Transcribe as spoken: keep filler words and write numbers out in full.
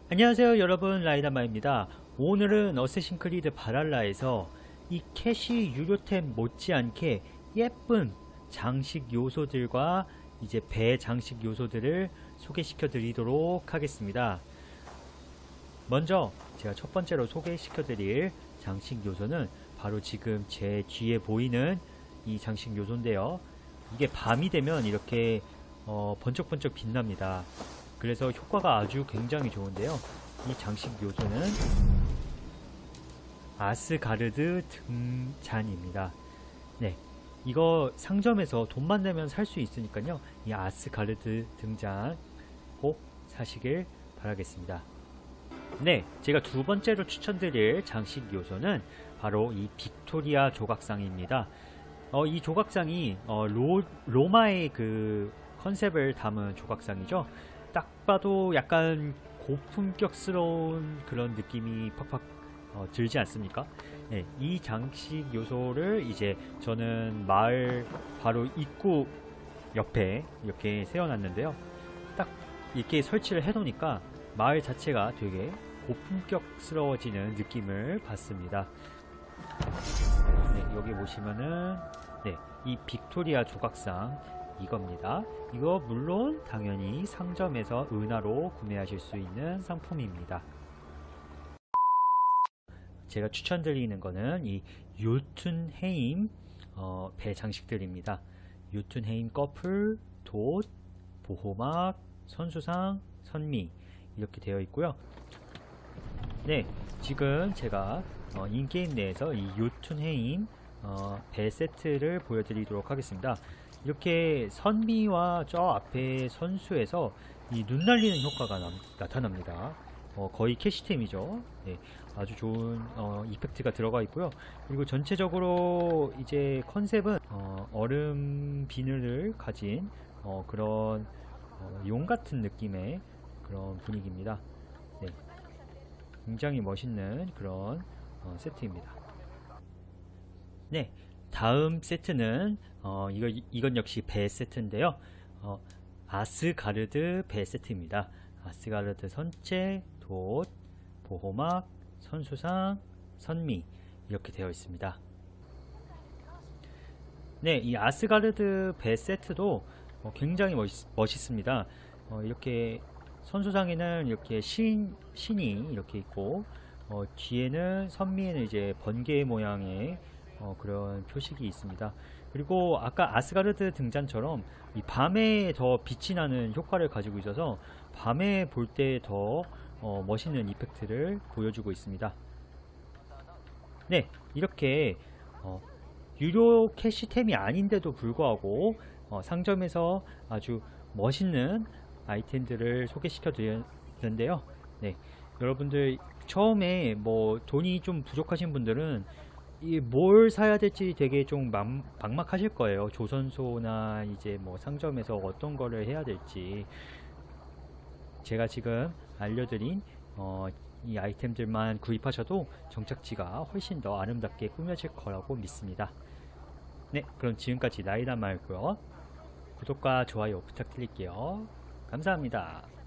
안녕하세요 여러분, 라이다마입니다. 오늘은 어쌔신 크리드 바랄라에서 이 캐시 유료템 못지않게 예쁜 장식 요소들과 이제 배 장식 요소들을 소개시켜 드리도록 하겠습니다. 먼저 제가 첫 번째로 소개시켜 드릴 장식 요소는 바로 지금 제 뒤에 보이는 이 장식 요소인데요. 이게 밤이 되면 이렇게 어, 번쩍번쩍 빛납니다. 그래서 효과가 아주 굉장히 좋은데요. 이 장식 요소는 아스가르드 등잔입니다. 네, 이거 상점에서 돈만 내면 살 수 있으니까요. 이 아스가르드 등잔 꼭 사시길 바라겠습니다. 네, 제가 두 번째로 추천드릴 장식 요소는 바로 이 빅토리아 조각상입니다. 어, 이 조각상이 어, 로, 로마의 그 컨셉을 담은 조각상이죠. 딱 봐도 약간 고품격스러운 그런 느낌이 팍팍 어, 들지 않습니까? 네, 이 장식 요소를 이제 저는 마을 바로 입구 옆에 이렇게 세워놨는데요. 딱 이렇게 설치를 해놓으니까 마을 자체가 되게 고품격스러워지는 느낌을 받습니다. 네, 여기 보시면은 네, 이 빅토리아 조각상 이겁니다. 이거 물론 당연히 상점에서 은하로 구매하실 수 있는 상품입니다. 제가 추천드리는 거는 이 요툰헤임 어, 배 장식들입니다. 요툰헤임 꺼풀, 돛, 보호막, 선수상, 선미 이렇게 되어 있고요. 네, 지금 제가 어, 인게임 내에서 이 요툰헤임 어, 배 세트를 보여드리도록 하겠습니다. 이렇게 선미와 저 앞에 선수에서 이 눈 날리는 효과가 나, 나타납니다. 어, 거의 캐시템이죠. 네, 아주 좋은 어, 이펙트가 들어가 있고요. 그리고 전체적으로 이제 컨셉은 어, 얼음 비늘을 가진 어, 그런 어, 용 같은 느낌의 그런 분위기입니다. 네, 굉장히 멋있는 그런 어, 세트입니다. 네, 다음 세트는 어, 이거, 이건 역시 배 세트인데요. 어, 아스가르드 배 세트입니다. 아스가르드 선체, 돛, 보호막, 선수상, 선미 이렇게 되어 있습니다. 네, 이 아스가르드 배 세트도 어, 굉장히 멋있, 멋있습니다. 어, 이렇게 선수상에는 이렇게 신, 신이 이렇게 있고 어, 뒤에는 선미에는 이제 번개 모양의 어, 그런 표식이 있습니다. 그리고 아까 아스가르드 등잔처럼 이 밤에 더 빛이 나는 효과를 가지고 있어서 밤에 볼 때 더 어, 멋있는 이펙트를 보여주고 있습니다. 네, 이렇게 어, 유료 캐시템이 아닌데도 불구하고 어, 상점에서 아주 멋있는 아이템들을 소개시켜 드렸는데요. 네, 여러분들 처음에 뭐 돈이 좀 부족하신 분들은 이 뭘 사야 될지 되게 좀 막, 막막하실 거예요. 조선소나 이제 뭐 상점에서 어떤 거를 해야 될지. 제가 지금 알려드린 어, 이 아이템들만 구입하셔도 정착지가 훨씬 더 아름답게 꾸며질 거라고 믿습니다. 네, 그럼 지금까지 라이다마였고요. 구독과 좋아요 부탁드릴게요. 감사합니다.